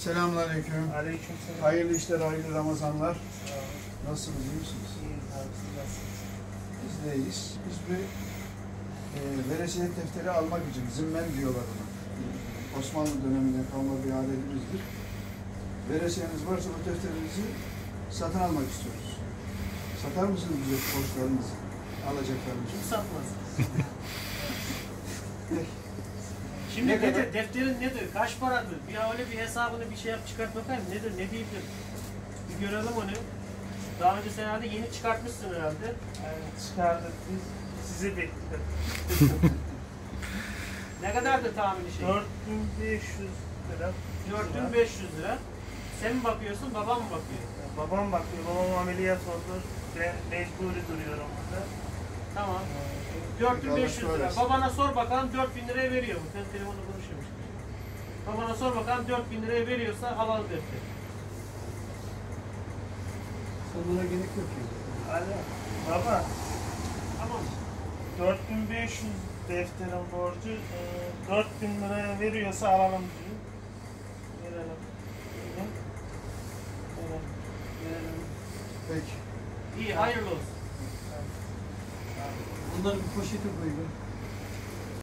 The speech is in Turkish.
Selamünaleyküm. Aleykümselam. Hayırlı işler, hayırlı Ramazanlar. Nasılsınız, iyi misiniz? İyiyiz abi, siz nasılsınız? Biz de iyiyiz. Biz bir veresiye defteri almak için, zimmen diyorlar ona. Osmanlı döneminden kalma bir adetimizdir. Veresiyeniz varsa bu defterinizi satın almak istiyoruz. Satar mısınız bize borçlarınızı, alacaklarınızı? Kim satmaz? Şimdi Şimdi nedir? Defterin nedir? Kaç paradır? Bir öyle bir hesabını bir şey yap çıkart bakayım. Nedir? Ne değildir? Bir görelim onu. Daha önce sen herhalde yeni çıkartmışsın herhalde. Yani çıkardık biz. Sizi bekledik. Ne kadardır tahmini şey? 4500 lira. 4500 lira. Sen mi bakıyorsun, babam mı bakıyor? Babam bakıyor. Babam ameliyat oldu. Ben mecburi duruyorum burada. Tamam. 4500 lira. söylesin. Babana sor bakalım 4000 liraya veriyor mu? Ben telefonda konuşuyorum. Babana sor bakalım 4000 liraya veriyorsa alalım defteri. Sonuna gerek yok ya. Alo. Baba. Tamam mı? 4500 defterin borcu. 4000 liraya veriyorsa alalım diyor. Verelim. Verelim. Peki. İyi, hayırlı olsun. Bunları bir poşete koyun.